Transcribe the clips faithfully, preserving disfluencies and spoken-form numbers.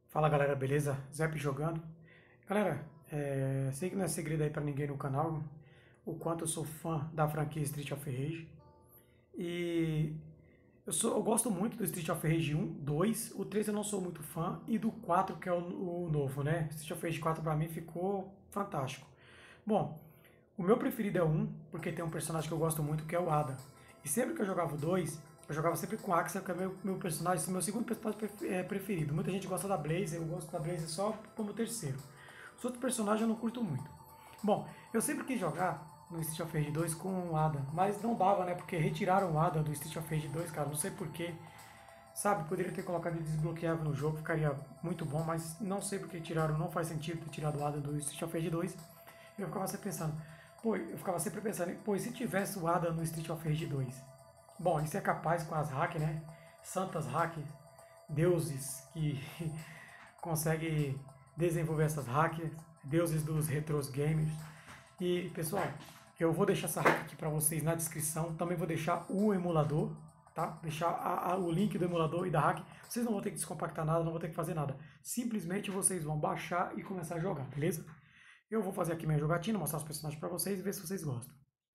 Fala galera, beleza? Zep jogando. Galera, é, sei que não é segredo aí pra ninguém no canal o quanto eu sou fã da franquia Street of Rage. E eu, sou, eu gosto muito do Street of Rage um, dois, o três eu não sou muito fã, e do quatro que é o, o novo, né? Street of Rage quatro pra mim ficou fantástico. Bom, o meu preferido é o um, porque tem um personagem que eu gosto muito que é o Ada. E sempre que eu jogava o dois, eu jogava sempre com o Axel, que é meu, meu personagem, meu segundo personagem é, preferido. Muita gente gosta da Blaze, eu gosto da Blaze só como terceiro. Os outros personagens eu não curto muito. Bom, eu sempre quis jogar no Street of Rage dois com o Ada, mas não dava, né? Porque retiraram o Ada do Street of Rage dois, cara, não sei porquê. Sabe, poderia ter colocado ele desbloqueável no jogo, ficaria muito bom, mas não sei porque tiraram, não faz sentido ter tirado o Ada do Street of Rage dois. Eu ficava sempre pensando, pô, eu ficava sempre pensando, pô, e se tivesse o Ada no Street of Rage dois? Bom, isso é capaz com as hacks, né? Santas hacks, deuses que conseguem desenvolver essas hacks, deuses dos retros games. E pessoal, eu vou deixar essa hack aqui para vocês na descrição. Também vou deixar o emulador, tá? Deixar a, a, o link do emulador e da hack. Vocês não vão ter que descompactar nada, não vão ter que fazer nada. Simplesmente vocês vão baixar e começar a jogar, beleza? Eu vou fazer aqui minha jogatina, mostrar os personagens para vocês e ver se vocês gostam.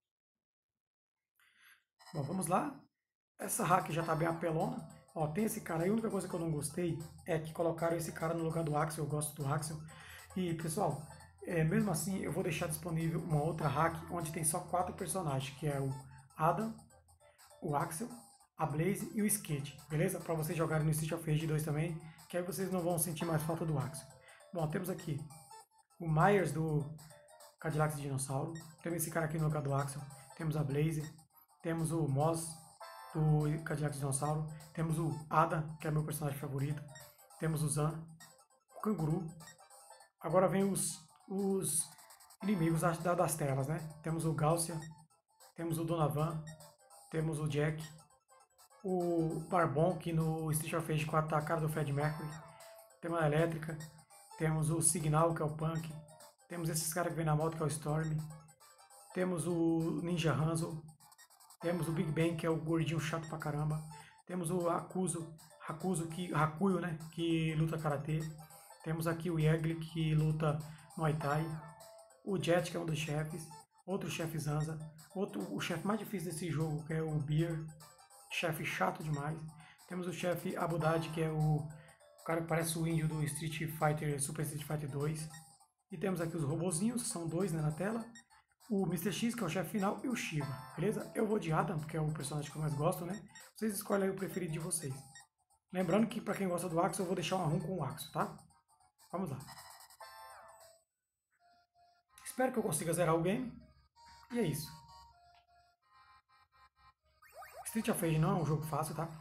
Bom, vamos lá. Essa hack já tá bem apelona. Ó, tem esse cara aí. A única coisa que eu não gostei é que colocaram esse cara no lugar do Axel. Eu gosto do Axel. E, pessoal, é, mesmo assim, eu vou deixar disponível uma outra hack onde tem só quatro personagens, que é o Adam, o Axel, a Blaze e o Skate, beleza? Para vocês jogarem no Street of Rage dois também, que aí vocês não vão sentir mais falta do Axel. Bom, temos aqui o Myers do Cadillac de Dinossauro. Temos esse cara aqui no lugar do Axel. Temos a Blaze. Temos o Moz do Cadillac de Dinossauro. Temos o Ada, que é meu personagem favorito. Temos o Zan, o Canguru. Agora vem os, os inimigos das, das telas, né? Temos o Gáucia, temos o Donovan, temos o Jack, o Barbon, que no Street of Rage quatro tá a cara do Fred Mercury. Temos a Elétrica, temos o Signal, que é o Punk. Temos esses caras que vem na moto, que é o Storm. Temos o Ninja Hanzo. Temos o Big Bang, que é o gordinho chato pra caramba. Temos o Hakuzo, Hakuzo que, Hakuyo, né, que luta Karatê. Temos aqui o Yegli, que luta Muay Thai. O Jet, que é um dos chefes. Outro chefe Zanza. Outro, o chefe mais difícil desse jogo, que é o Beer. Chefe chato demais. Temos o chefe Abudad, que é o, o cara que parece o índio do Street Fighter, Super Street Fighter dois. E temos aqui os robozinhos, são dois, né, na tela. O mister X, que é o chefe final, e o Shiva, beleza? Eu vou de Adam, porque é o personagem que eu mais gosto, né? Vocês escolhem aí o preferido de vocês. Lembrando que para quem gosta do Axel, eu vou deixar um arrum com o Axel, tá? Vamos lá. Espero que eu consiga zerar o game. E é isso. Street of Rage não é um jogo fácil, tá?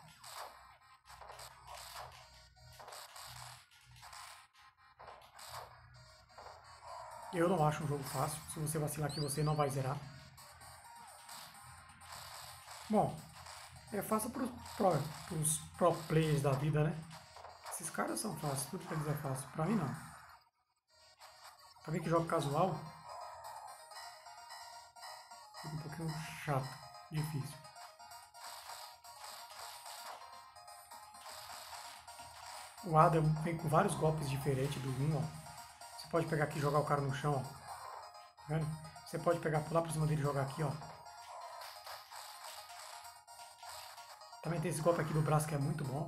Eu não acho um jogo fácil. Se você vacilar aqui, você não vai zerar. Bom, é fácil para os pro, pros pro players da vida, né? Esses caras são fáceis, tudo pra eles é fácil. Pra mim, não. Pra mim que joga casual, fica um pouquinho chato, difícil. O Adam vem com vários golpes diferentes do um, ó. Você pode pegar aqui e jogar o cara no chão, ó. Tá vendo? Você pode pegar, pular por cima dele e jogar aqui, ó. Também tem esse golpe aqui do braço que é muito bom.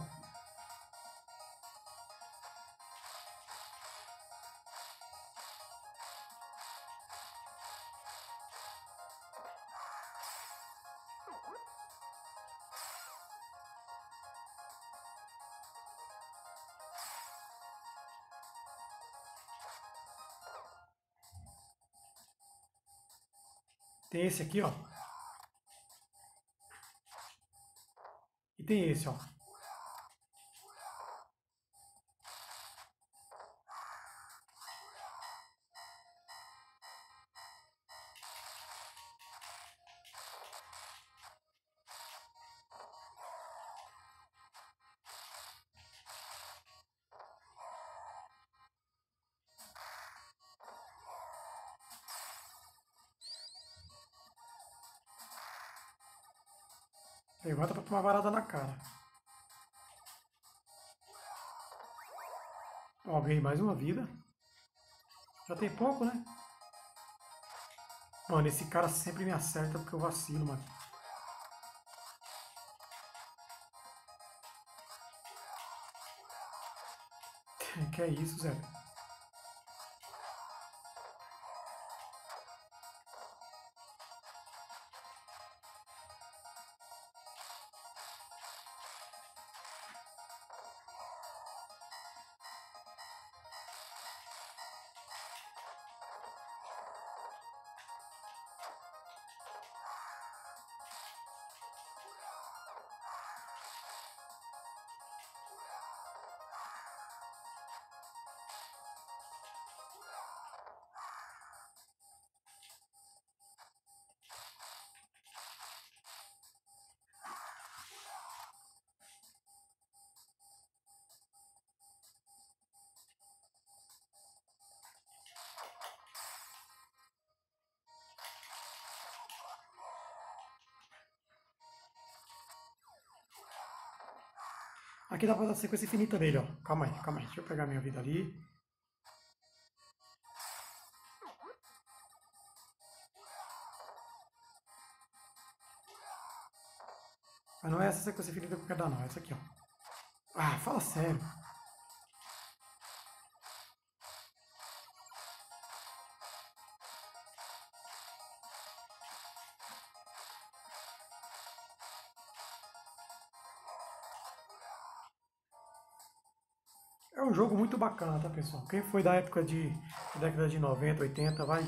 Tem esse aqui, ó. E tem esse, ó. Levanta pra tomar varada na cara. Ó, ganhei mais uma vida. Já tem pouco, né? Mano, esse cara sempre me acerta porque eu vacilo, mano. Que é isso, Zé? Aqui dá pra dar sequência infinita nele, ó. Calma aí, calma aí. Deixa eu pegar minha vida ali. Mas não é essa sequência infinita que eu quero dar, não. É essa aqui, ó. Ah, fala sério. É um jogo muito bacana, tá, pessoal? Quem foi da época de da década de noventa, oitenta, vai.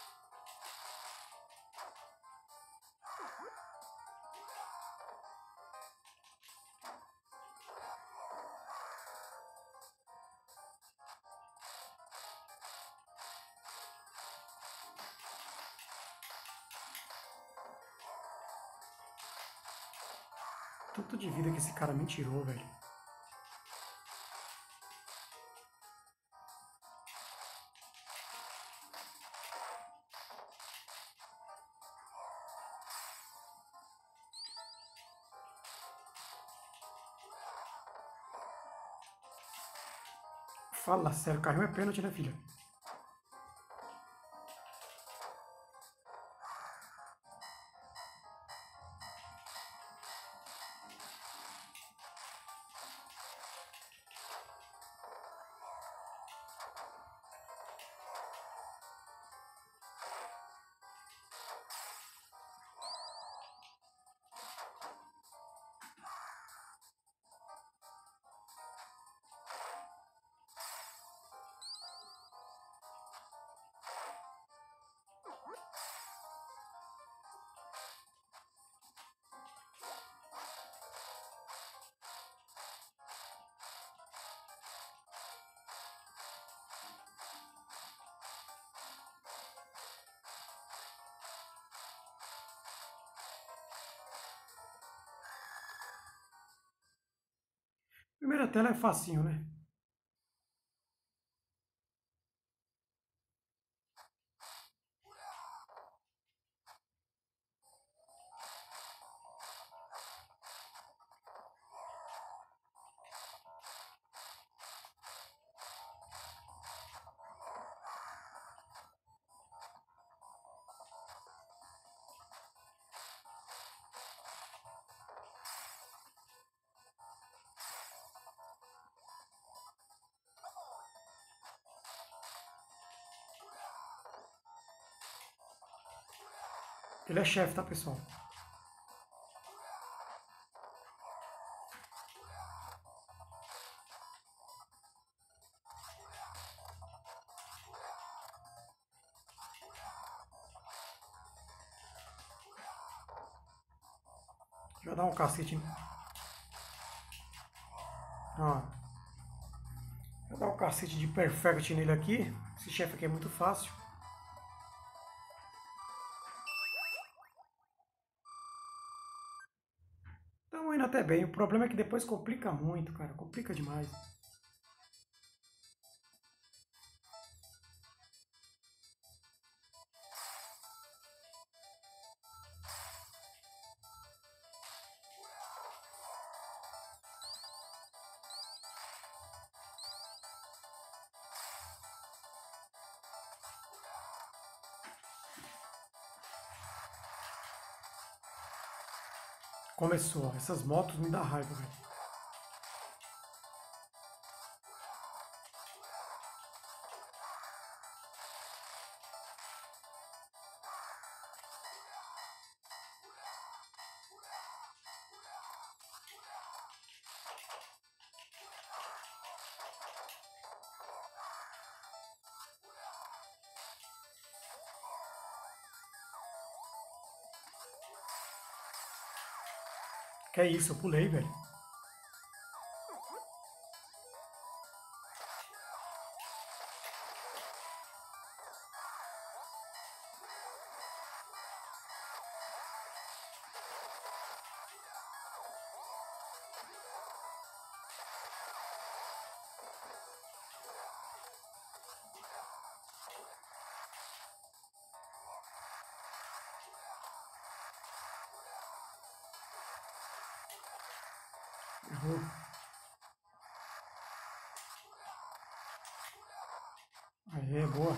Tanto de vida que esse cara me tirou, velho. Fala sério, carrinho é pênalti, né, filha? Primeira tela é facinho, né? Ele é chefe, tá, pessoal? Já dá um cacete. Ó, já dá um cacete de perfect nele aqui. Esse chefe aqui é muito fácil. Estamos indo até bem. O problema é que depois complica muito, cara. Complica demais. Começou. Essas motos me dá raiva, velho. Que é isso, eu pulei, velho. Errou. Aê, boa.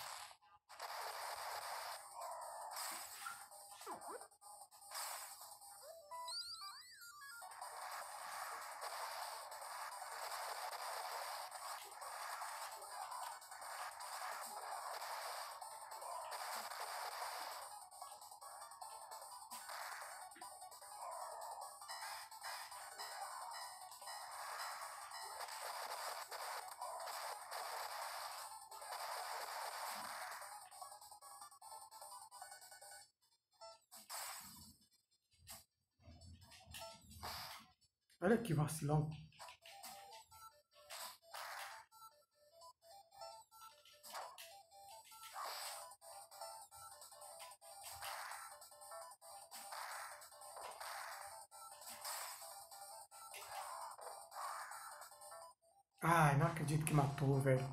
Olha que vacilão. Ai, não acredito que matou, velho.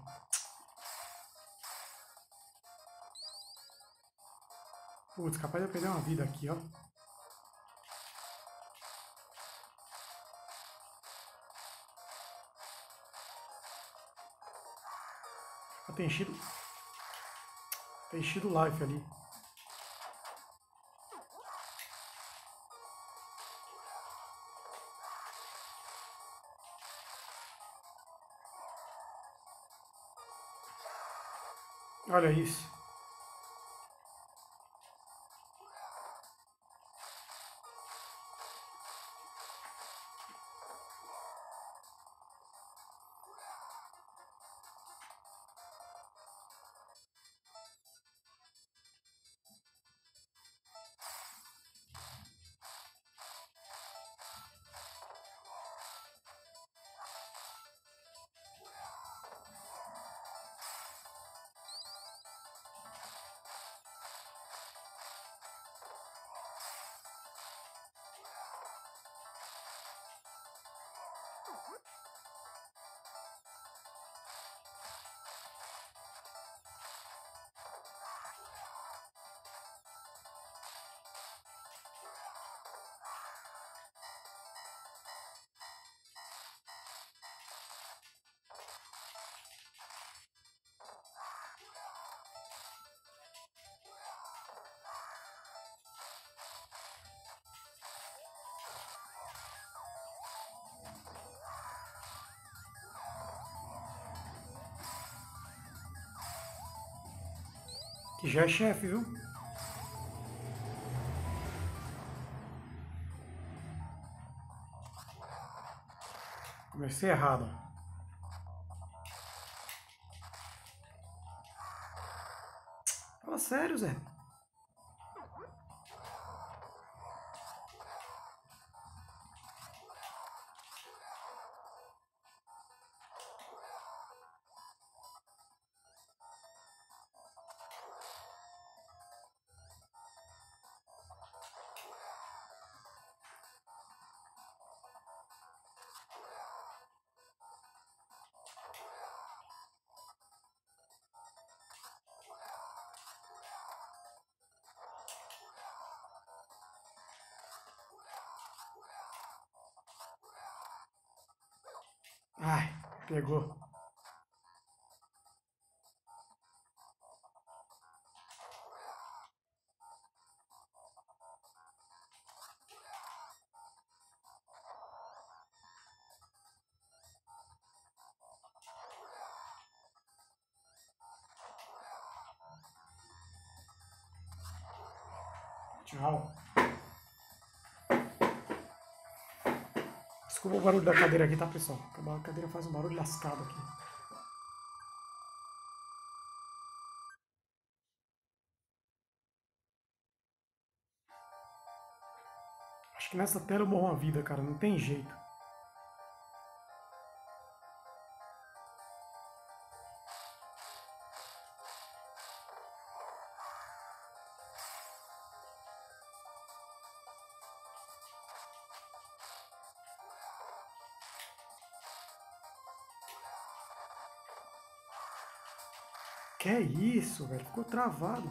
Putz, capaz de eu perder uma vida aqui, ó. Tem enchido, tem enchido o life ali. Olha isso. Que já é chefe, viu? Comecei errado. Fala sério, Zé. Ai, pegou. Tchau. Desculpa o barulho da cadeira aqui, tá, pessoal? A cadeira faz um barulho lascado aqui. Acho que nessa tela eu morro uma vida, cara. Não tem jeito. Que é isso, velho? Ficou travado.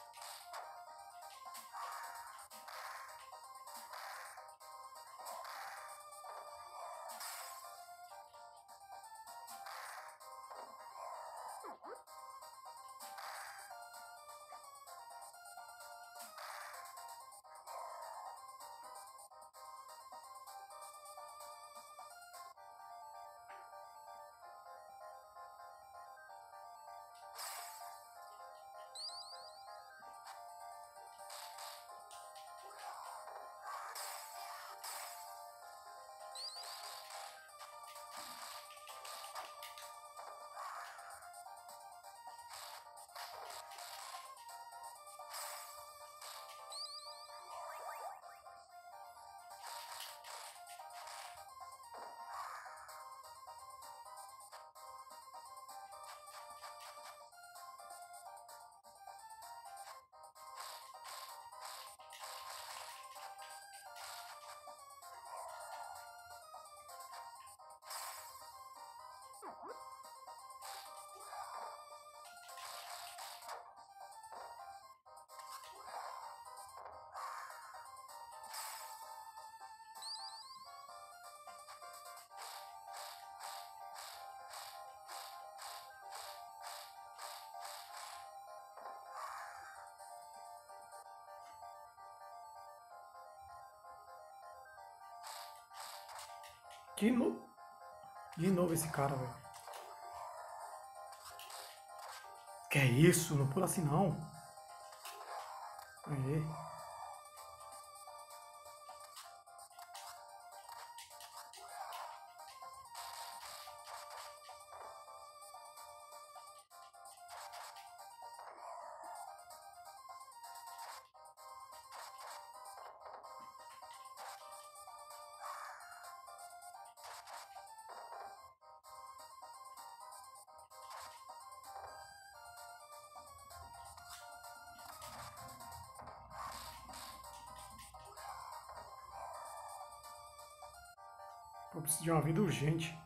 De novo, de novo esse cara, velho. Que é isso? Não pula assim não. Aê. Eu preciso de uma vida urgente.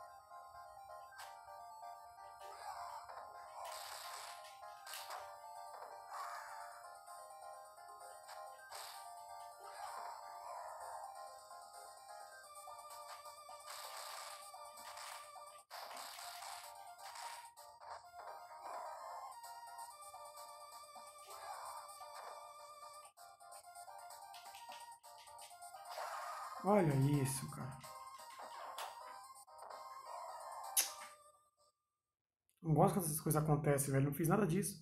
Olha isso, cara. Não gosto quando essas coisas acontecem, velho. Não fiz nada disso.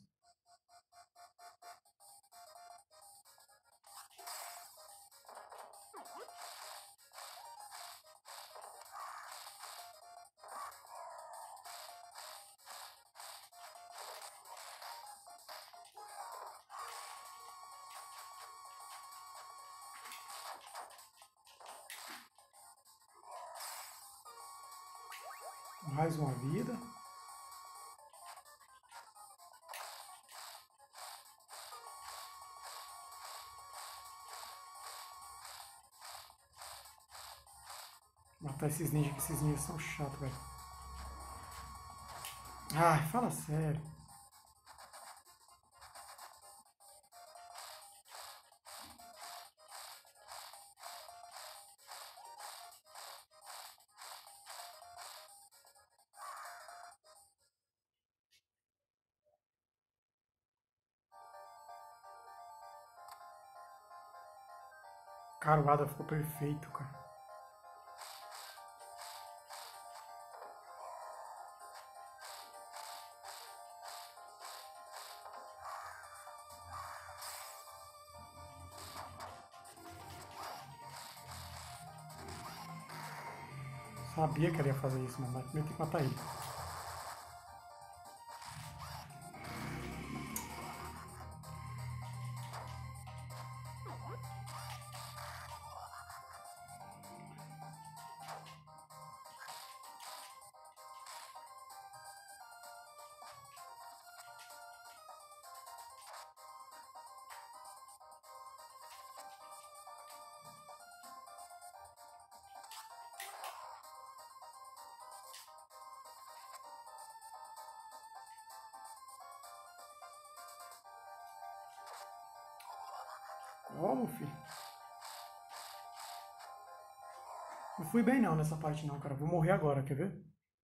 Mais uma vida. Matar esses ninjas, que esses ninjas são chatos, velho. Ai, fala sério. Cara, o Ada ficou perfeito, cara. Sabia que ele ia fazer isso, mano. Mas primeiro tem que matar ele. Como, filho? Não fui bem não nessa parte não, cara. Vou morrer agora, quer ver?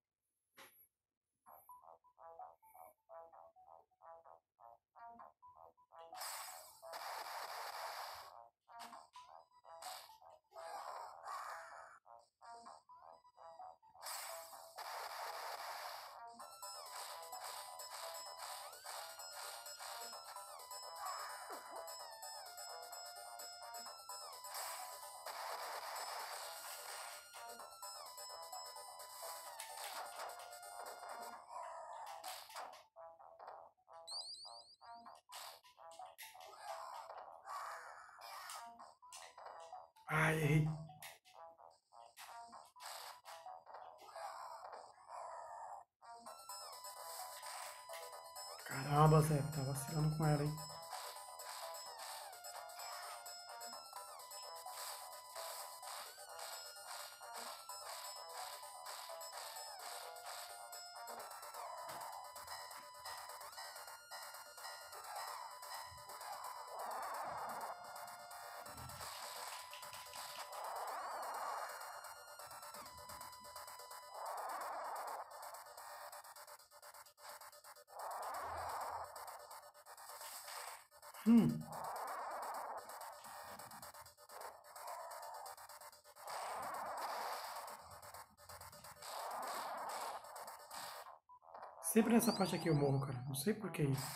Ai, errei. Caramba, Zé, tá vacilando com ela, hein? Hum, sempre nessa parte aqui eu morro, cara. Não sei por que isso.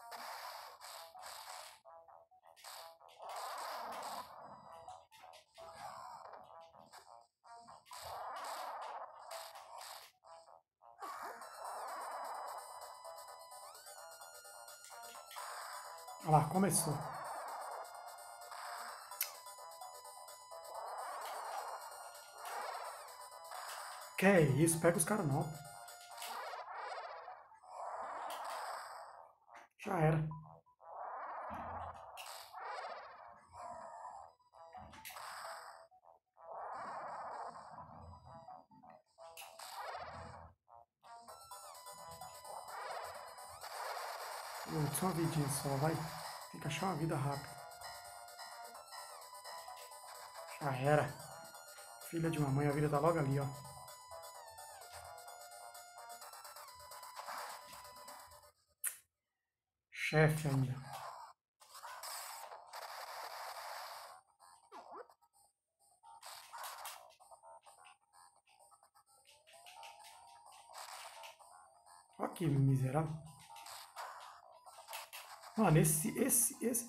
Olha lá, começou. Que é isso? Pega os caras não. Já era. Putz, só uma vidinha só, vai. Tem que achar uma vida rápida. Já era. Filha de mamãe, a vida tá logo ali, ó. Chefe ainda. Olha que miserável. Mano, esse, esse, esse.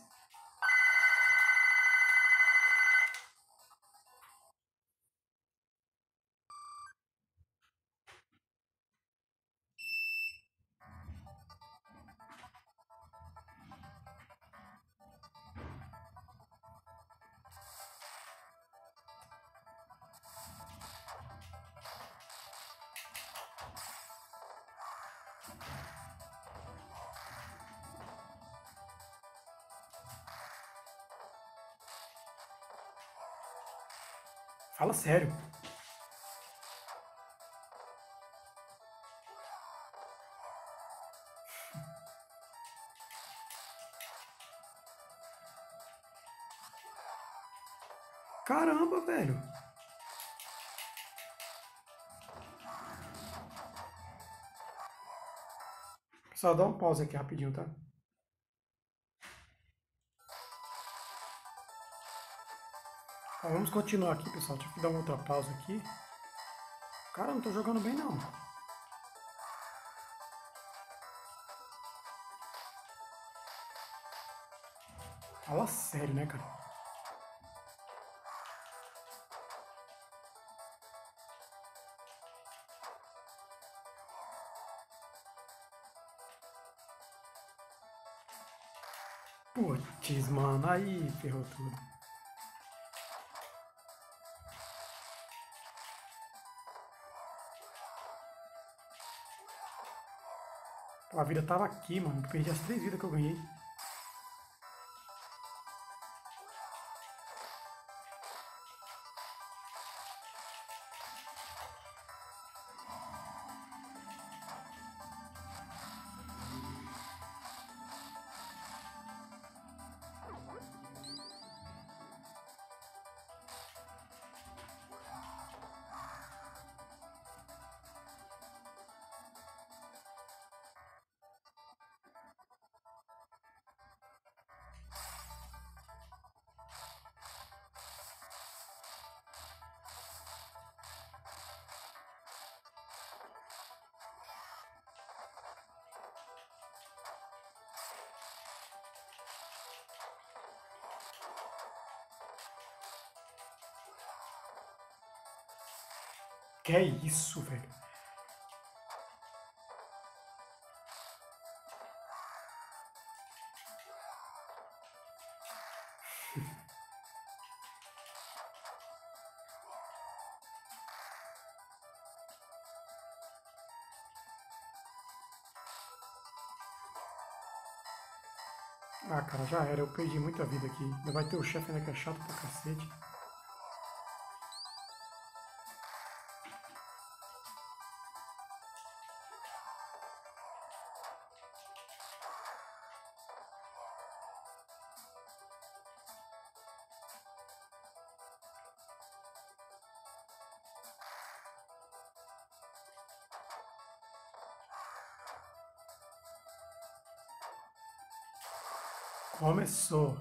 Fala sério. Caramba, velho. Pessoal, dá um pause aqui rapidinho, tá? Tá, vamos continuar aqui, pessoal. Deixa eu dar uma outra pausa aqui. Cara, não tô jogando bem, não. Fala sério, né, cara? Putz, mano, aí ferrou tudo. Pô, a vida tava aqui, mano. Eu perdi as três vidas que eu ganhei. Que é isso, velho? Ah, cara, já era. Eu perdi muita vida aqui. Ainda vai ter o chefe ainda que é chato pra cacete. Começou.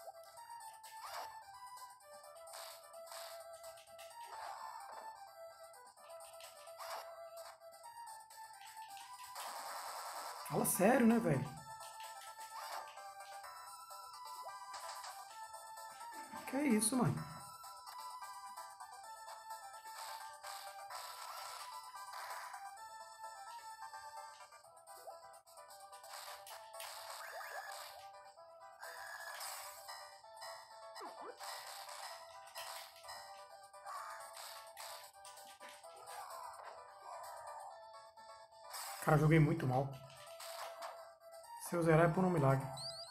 Fala sério, né, velho? Que é isso, mano? Cara, joguei muito mal. Se eu zerar é por um milagre.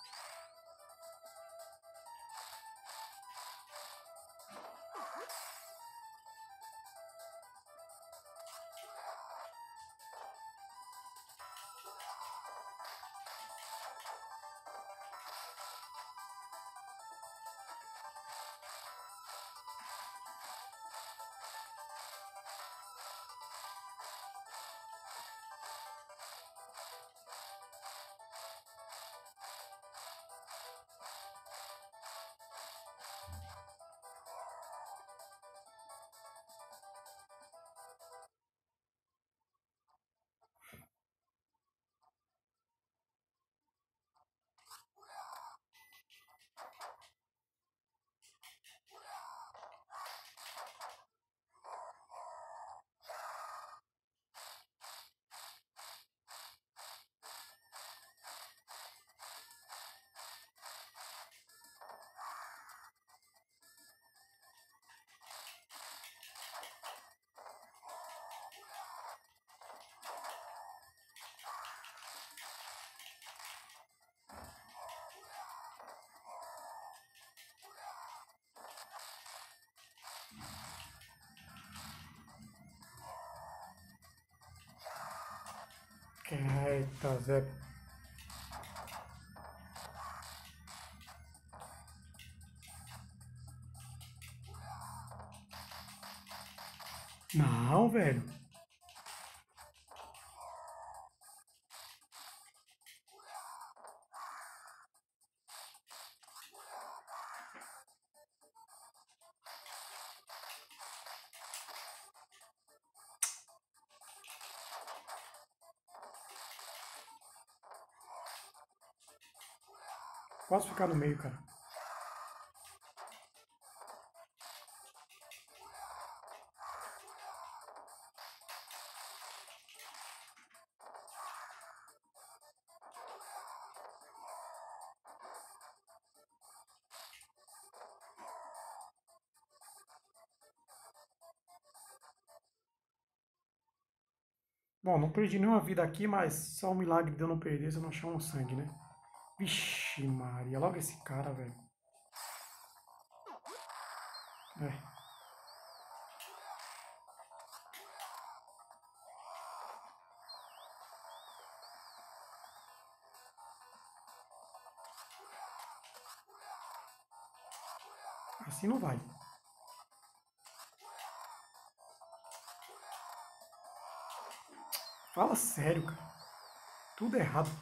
Eita, Zé. Não, velho. Posso ficar no meio, cara. Bom, não perdi nenhuma vida aqui, mas só um milagre de eu não perder se eu não achar um sangue, né? Vixe, Maria, logo esse cara, velho. É, assim não vai. Fala sério, cara. Tudo errado.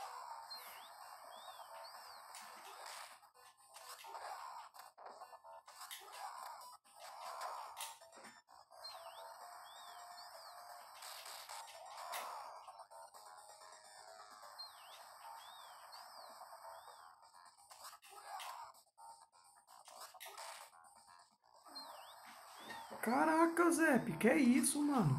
Caraca, Zé, que é isso, mano?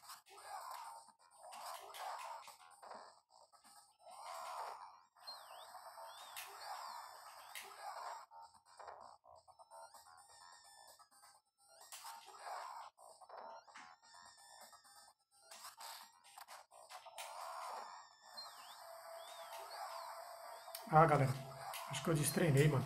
Ah, galera, acho que eu destreinei, mano.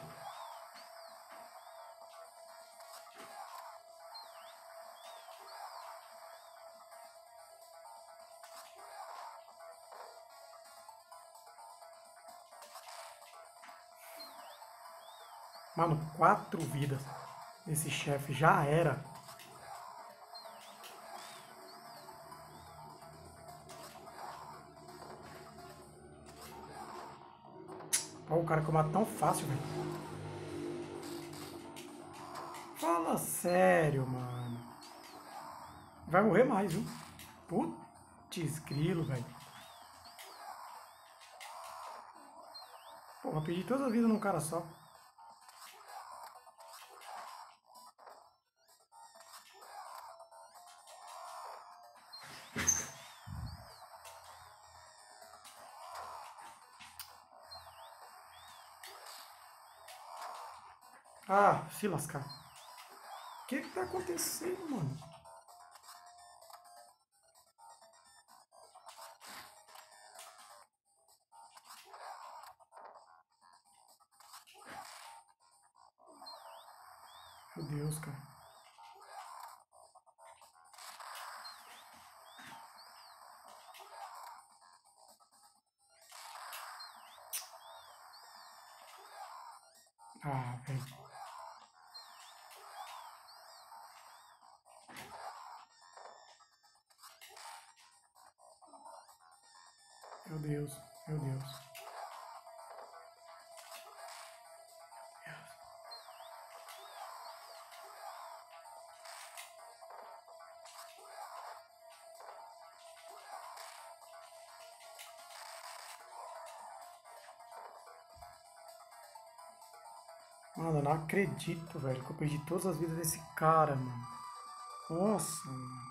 Mano, quatro vidas desse chefe já era. Ó, o cara que eu mato tão fácil, velho. Fala sério, mano. Vai morrer mais, viu? Putz, grilo, velho. Porra, perdi toda a vida num cara só. Ah, se lascar. O que que tá acontecendo, mano? Meu Deus, cara. Ah, velho. Meu Deus, meu Deus. Mano, eu não acredito, velho, que eu perdi todas as vidas desse cara, mano. Nossa, mano.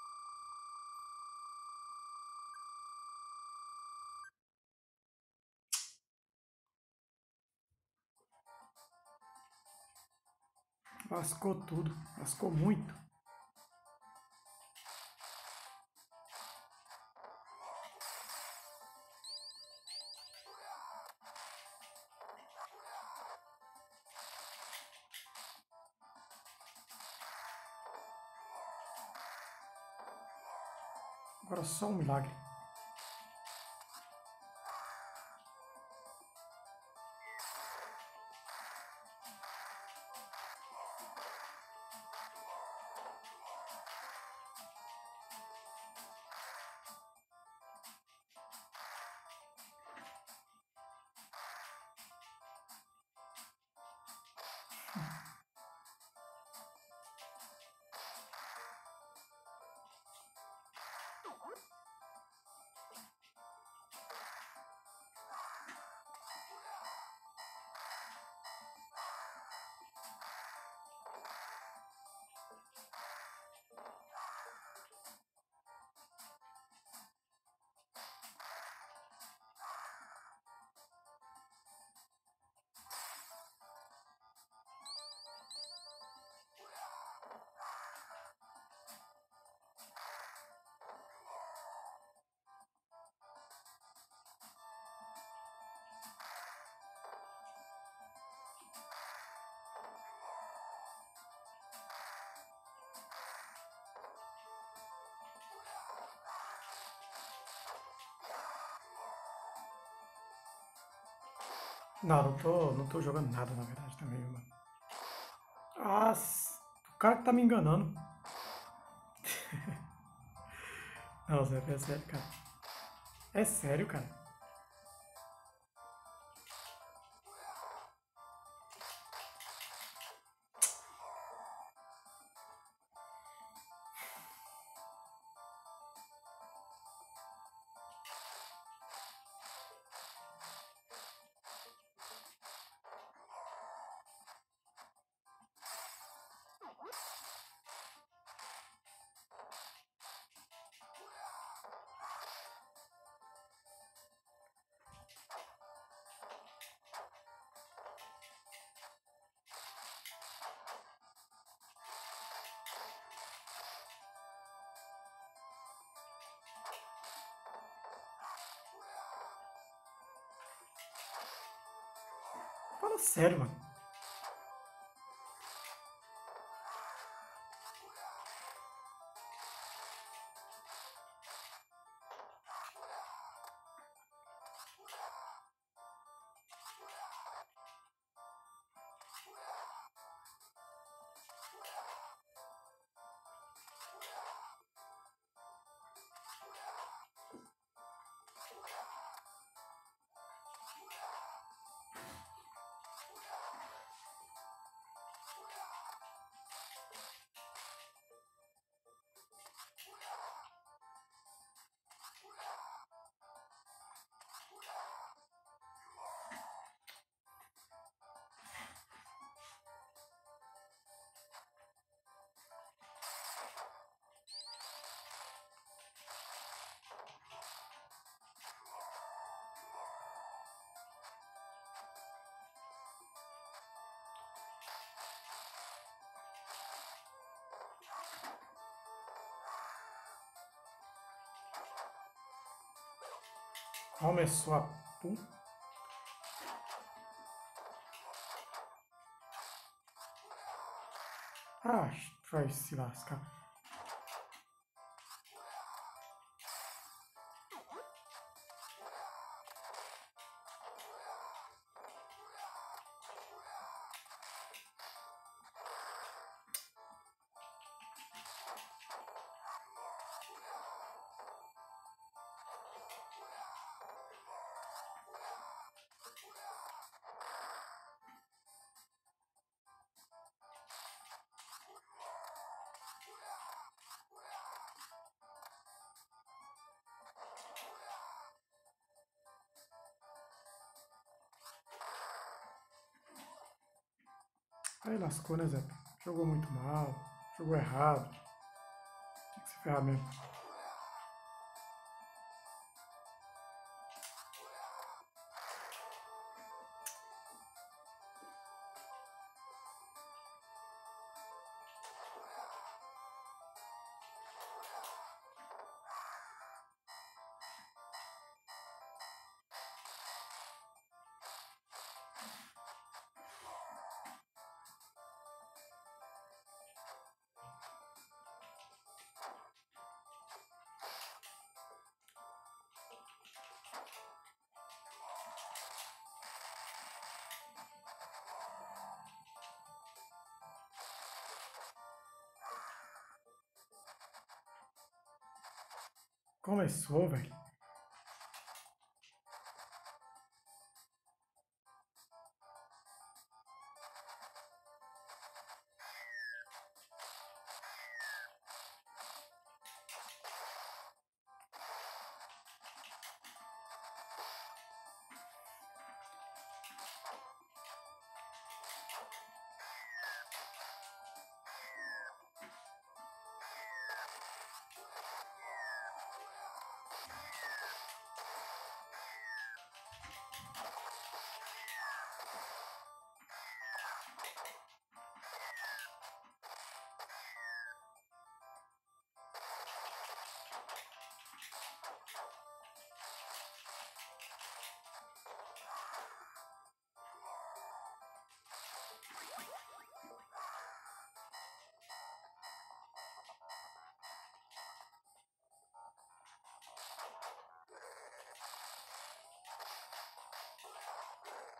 Lascou tudo. Lascou muito. Agora só um milagre. Não, não tô, não tô jogando nada, na verdade, também, mano. Ah, s- o cara que tá me enganando. Não, Zé, é sério, cara. É sério, cara. Fala sério, mano. Começou a puta. Ah, vai se lascar. Aí lascou, né, Zé? Jogou muito mal, jogou errado. Tinha que se ferrar mesmo. Começou, velho.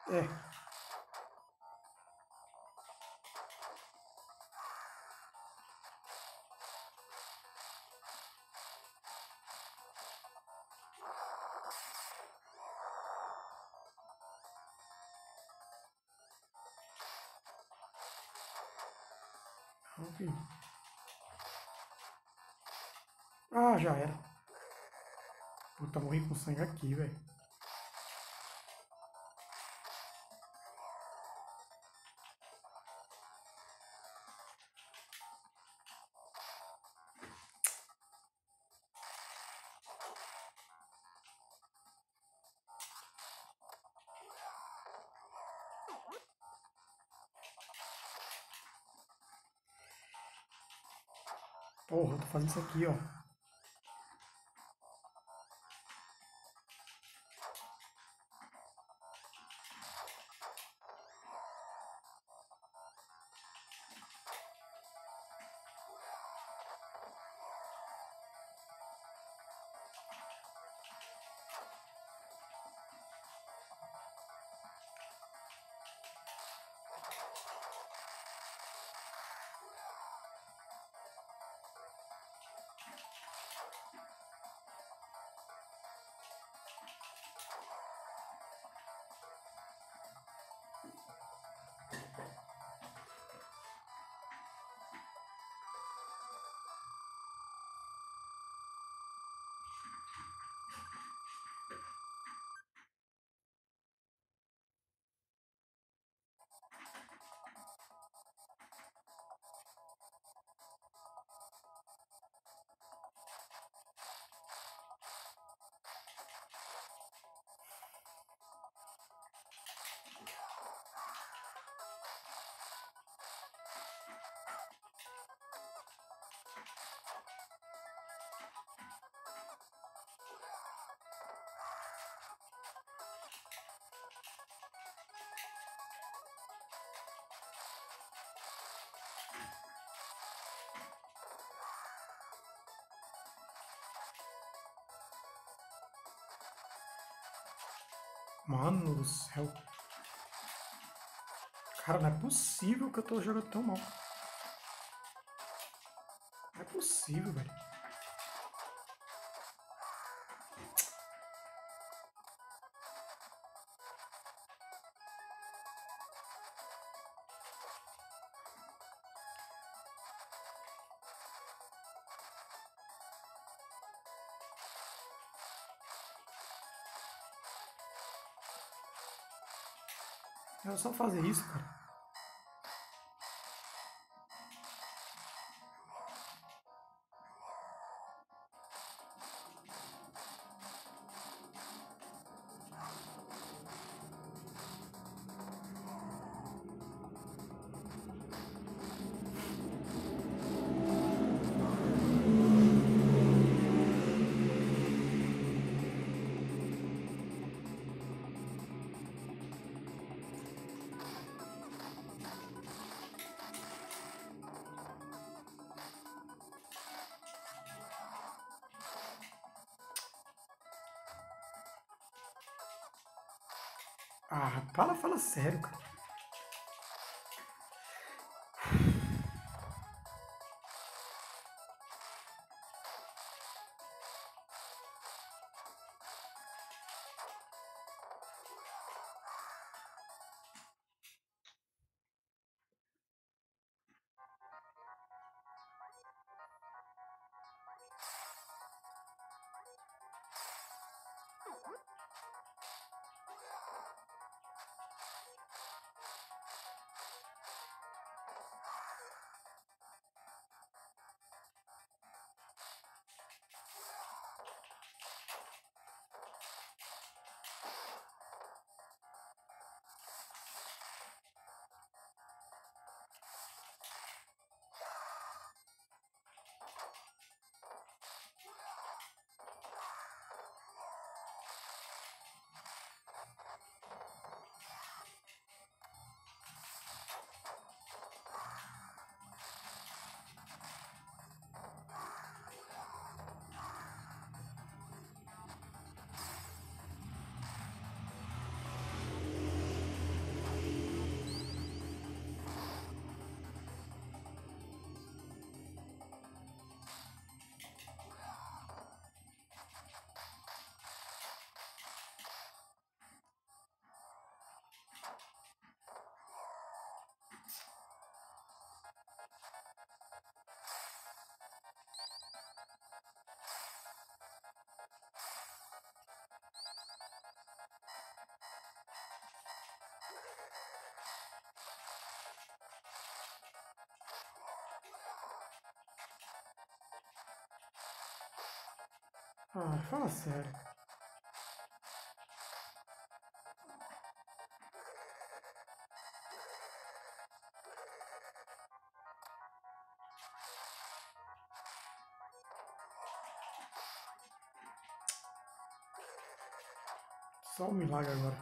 É. Ok. Ah, já era. Puta, morri com sangue aqui, velho. Porra, eu tô fazendo isso aqui, ó. Mano do céu. Cara, não é possível que eu tô jogando tão mal. Não é possível, velho. É só fazer isso, cara. Ah, fala, fala sério, cara. Ah, fala sério. Só um milagre agora.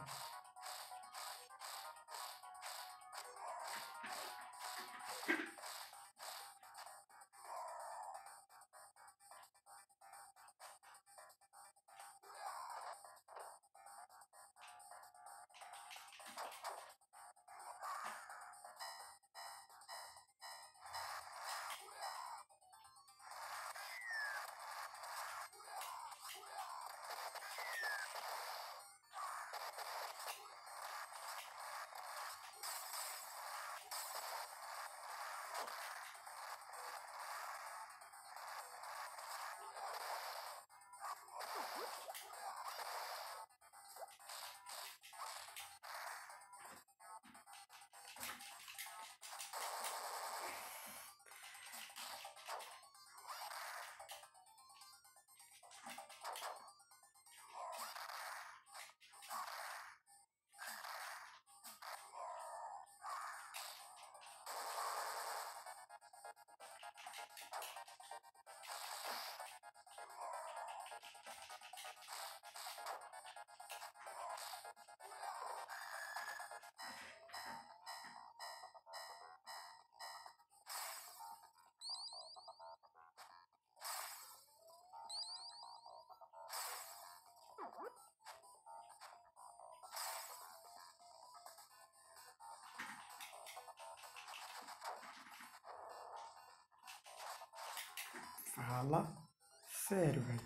Fala sério, velho.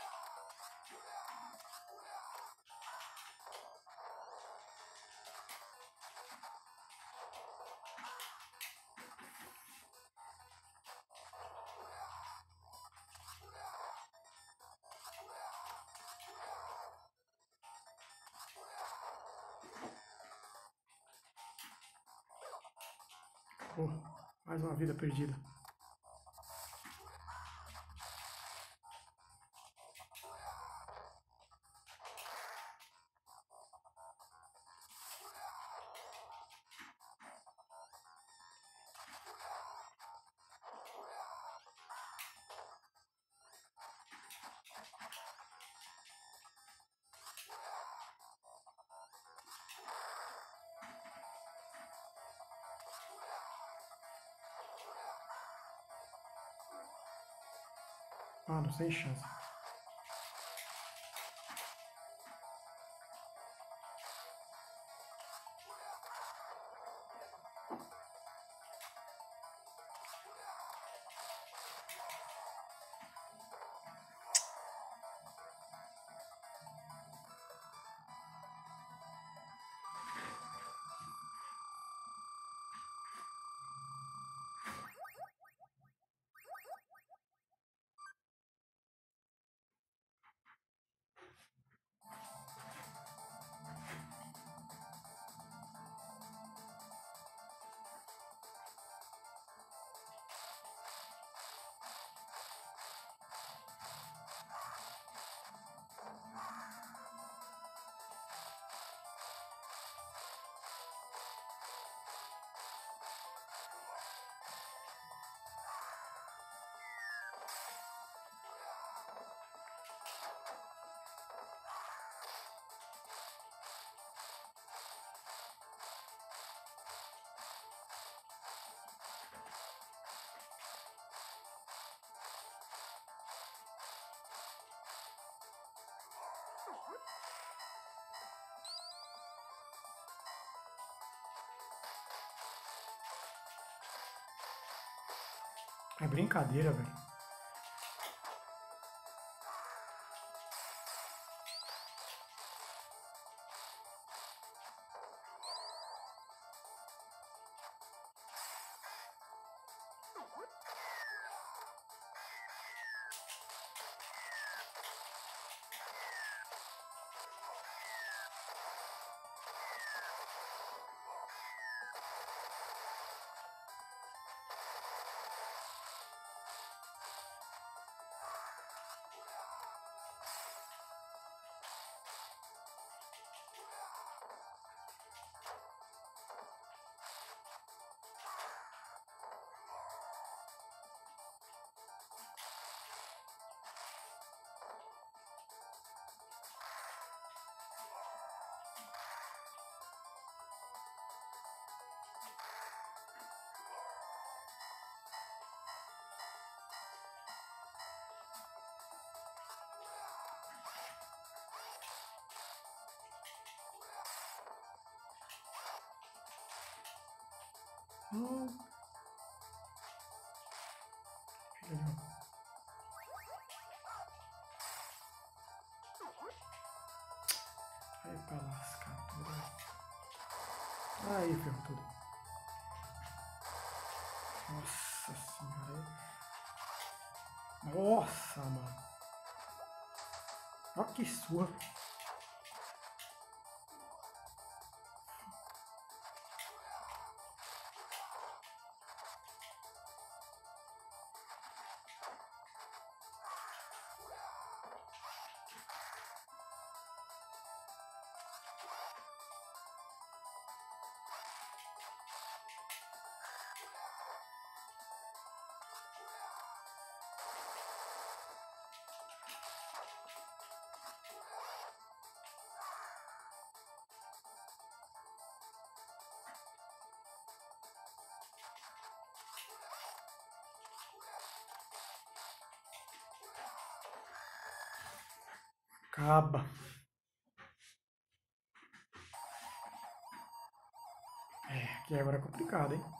Pô, mais uma vida perdida. Mano, sem chance. É brincadeira, velho. Hum, filha de uma- Aí pra lascar tudo. Aí, ferrou tudo. Nossa senhora. Nossa, mano. Olha que sua. Acaba. É, que agora é complicado, hein?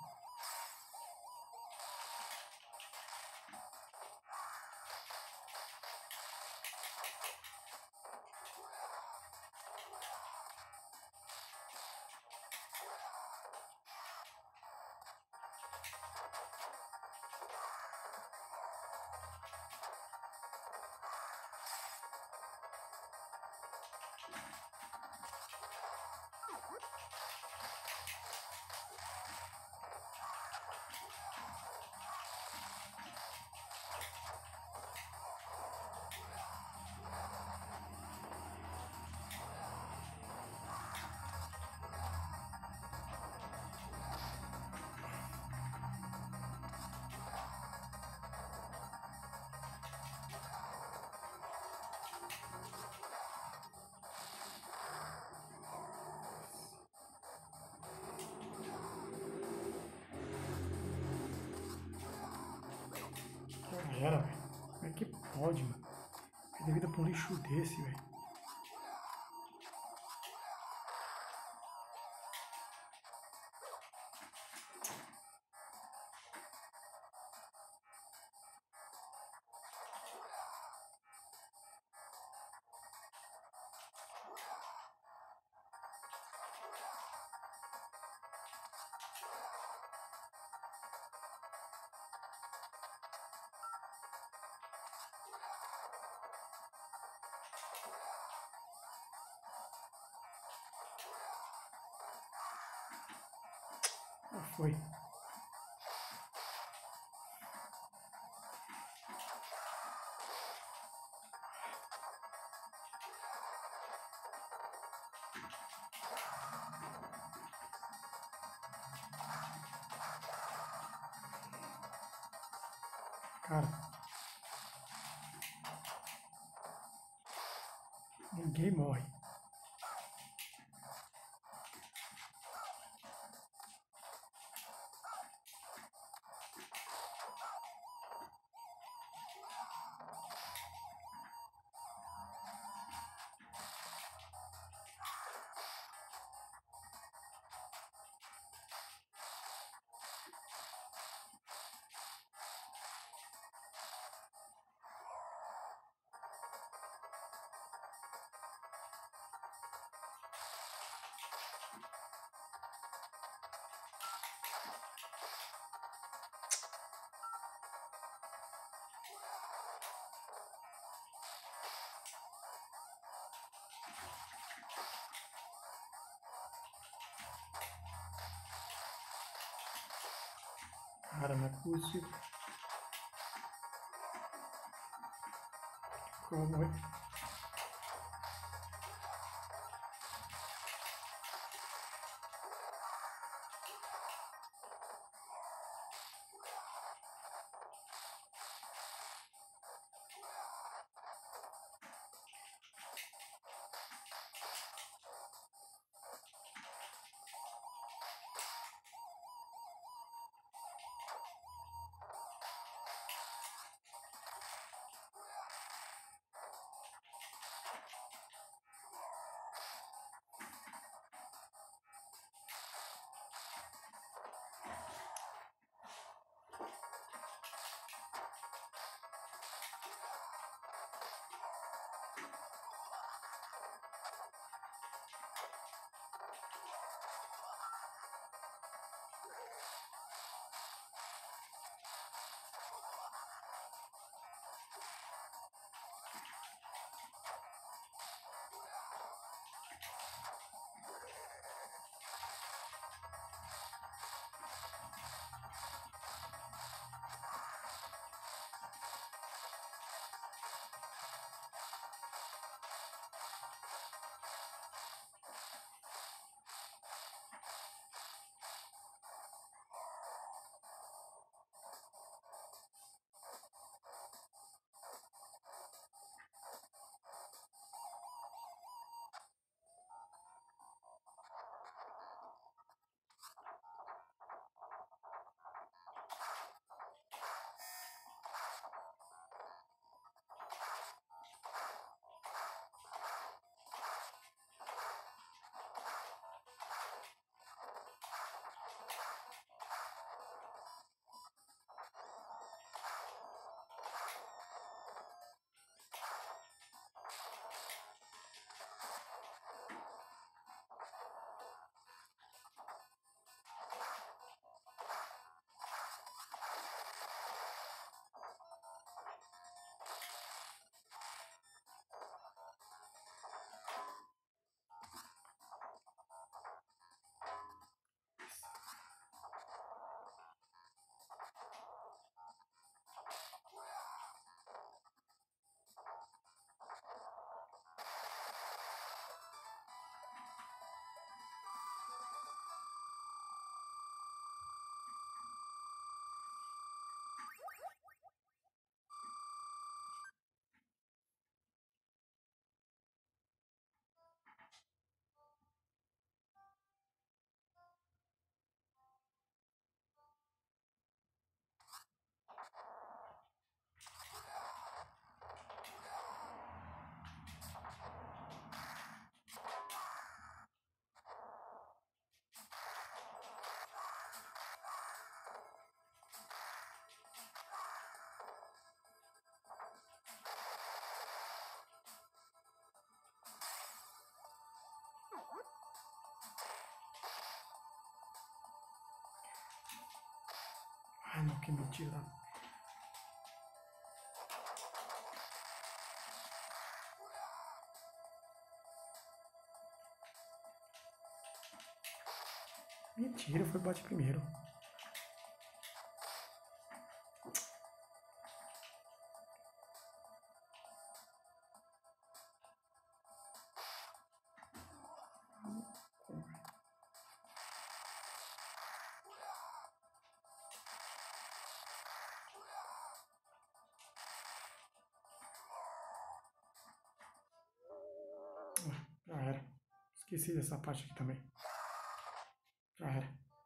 Já era, velho. Como é que pode, mano? Perder vida pra um lixo desse, velho. Ah, foi. Cara, ninguém morre. Cara, não é possível. Como é? não, que mentira. Mentira, foi bate primeiro. Já era. Esqueci dessa parte aqui também. Já era.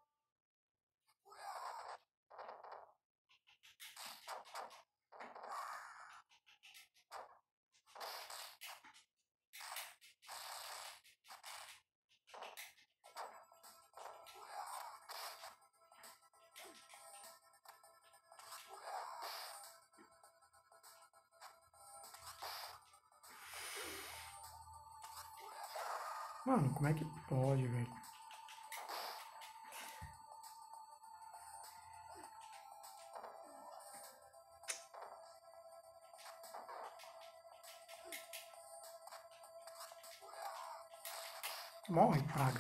Mano, como é que pode, velho? Morre, praga.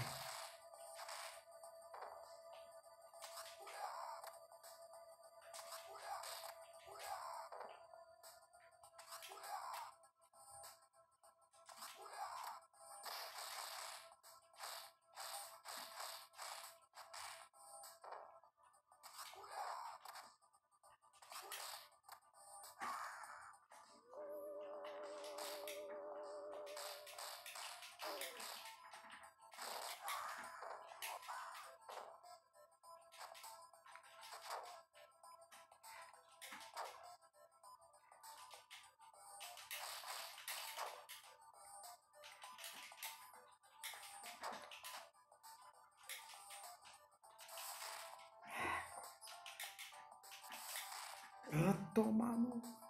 Ah, toma no...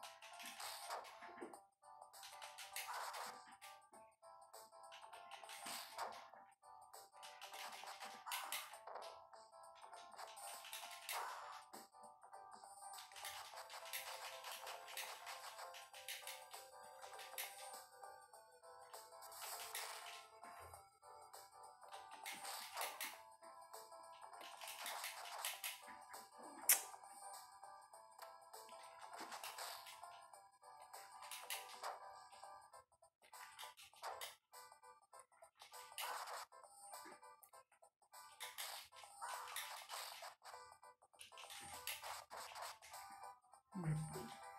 Não é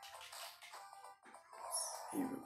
possível.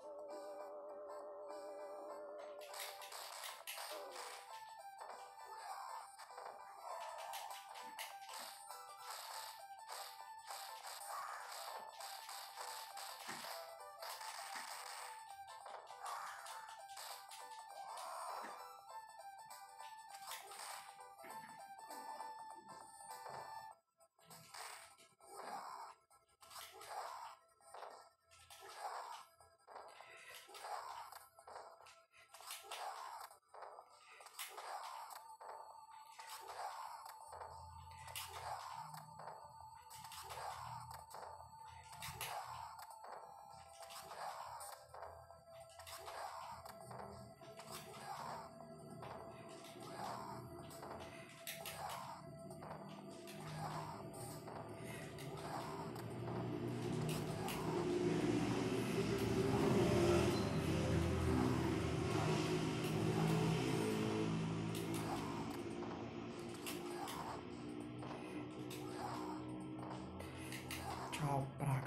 Tchau, praga.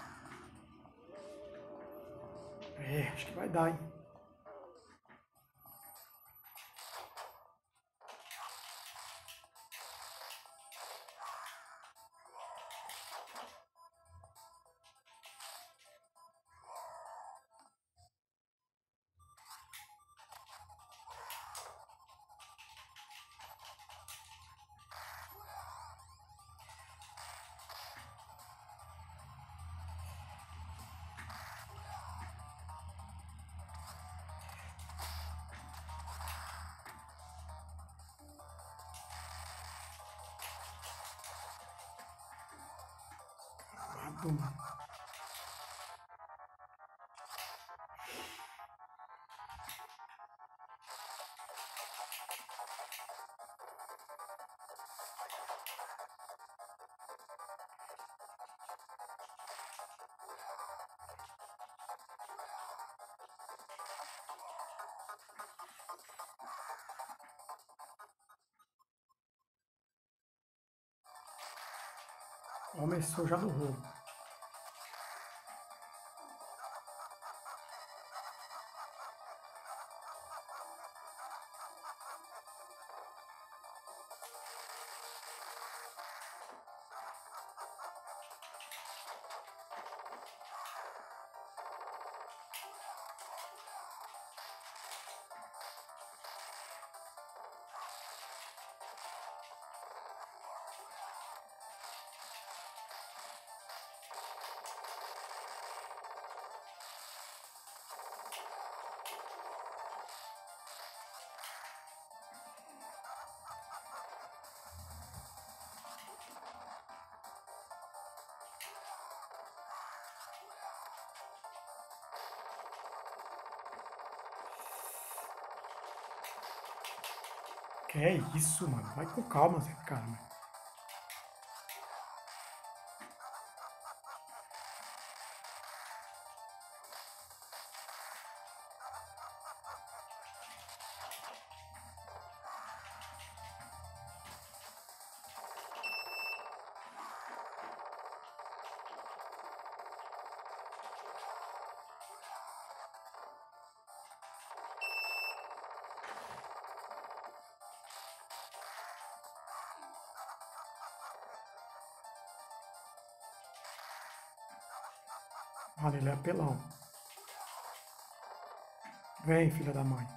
É, acho que vai dar, hein? Toma. Começou já no roubo. Que é isso, mano? Vai com calma, Zé, cara. Olha, ele é apelão. Vem, filha da mãe.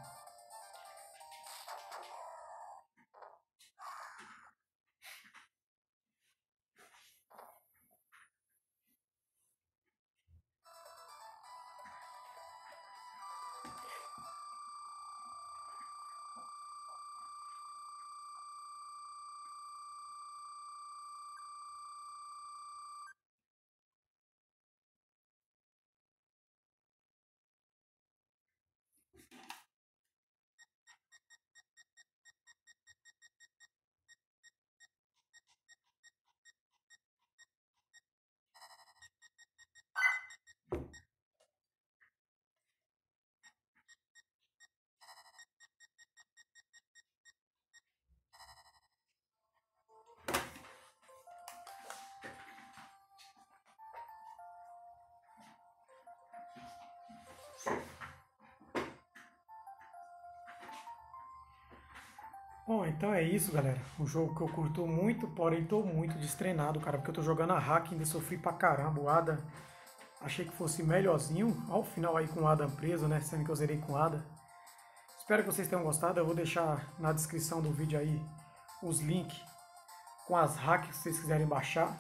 Bom, então é isso, galera. Um jogo que eu curto muito, porém tô muito destreinado, cara, porque eu tô jogando a hack, ainda sofri pra caramba. O Ada, achei que fosse melhorzinho. Ao final aí com o Ada preso, né? Sendo que eu zerei com o Ada. Espero que vocês tenham gostado. Eu vou deixar na descrição do vídeo aí os links com as hacks que vocês quiserem baixar.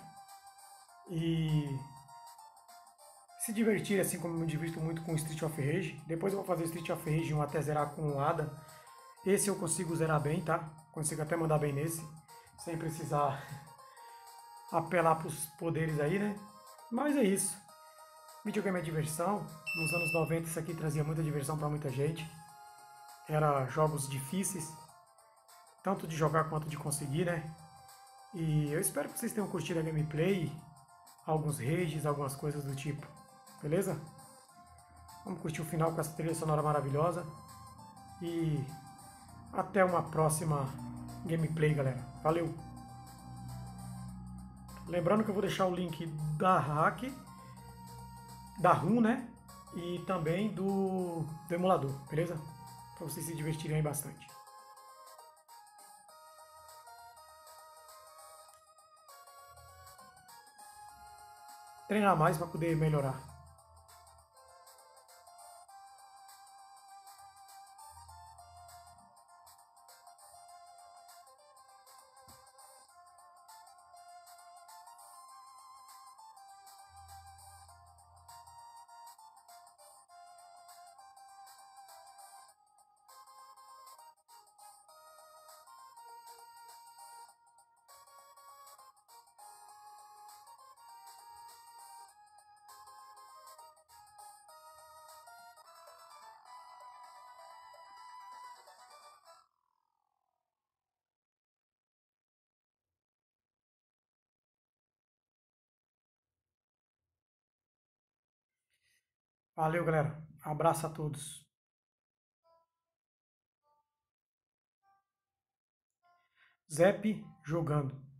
E se divertir, assim como eu me divirto muito com Street of Rage. Depois eu vou fazer Street of Rage um até zerar com o Ada. Esse eu consigo zerar bem, tá? Consigo até mandar bem nesse, sem precisar apelar para os poderes aí, né? Mas é isso. Videogame é diversão. Nos anos noventa isso aqui trazia muita diversão para muita gente. Era jogos difíceis, tanto de jogar quanto de conseguir, né? E eu espero que vocês tenham curtido a gameplay, alguns rages, algumas coisas do tipo. Beleza? Vamos curtir o final com essa trilha sonora maravilhosa. E até uma próxima gameplay, galera. Valeu! Lembrando que eu vou deixar o link da hack, da ROM, né? E também do, do emulador, beleza? Para vocês se divertirem aí bastante. Treinar mais para poder melhorar. Valeu, galera. Abraço a todos. Zep jogando.